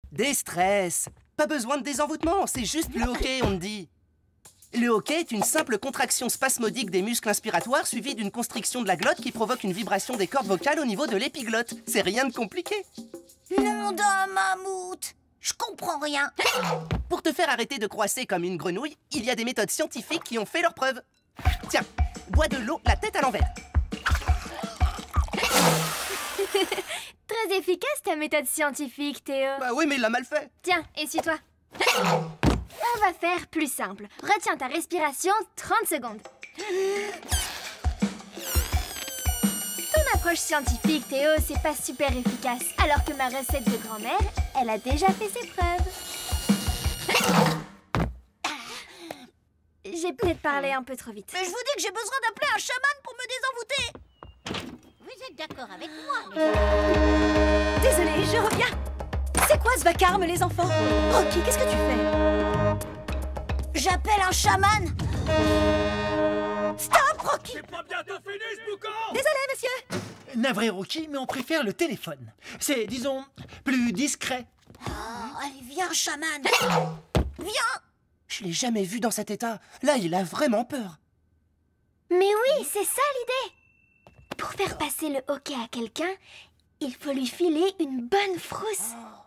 Déstress. Pas besoin de désenvoûtement, c'est juste le hoquet, on me dit. Le hoquet est une simple contraction spasmodique des muscles inspiratoires suivie d'une constriction de la glotte qui provoque une vibration des cordes vocales au niveau de l'épiglotte. C'est rien de compliqué. Nom d'un mammouth! Je comprends rien. Pour te faire arrêter de croasser comme une grenouille, il y a des méthodes scientifiques qui ont fait leurs preuves. Tiens, bois de l'eau la tête à l'envers. Très efficace ta méthode scientifique, Théo. Bah oui, mais il l'a mal fait. Tiens, essuie-toi. On va faire plus simple. Retiens ta respiration 30 secondes. Ton approche scientifique, Théo, c'est pas super efficace. Alors que ma recette de grand-mère, elle a déjà fait ses preuves. J'ai peut-être parlé un peu trop vite. Mais je vous dis que j'ai besoin d'appeler un chaman pour me désenvoûter. Vous êtes d'accord avec moi? Désolée, je reviens. C'est quoi ce vacarme, les enfants? Rocky, qu'est-ce que tu fais? J'appelle un chaman. Stop, Rocky! C'est pas bientôt fini ce boucan! Désolé, monsieur. Navré, Rocky, mais on préfère le téléphone. C'est, disons, plus discret. Oh, allez, viens, chaman. Viens! Je l'ai jamais vu dans cet état. Là, il a vraiment peur. Mais oui, c'est ça l'idée. Pour faire passer le hoquet à quelqu'un, il faut lui filer une bonne frousse.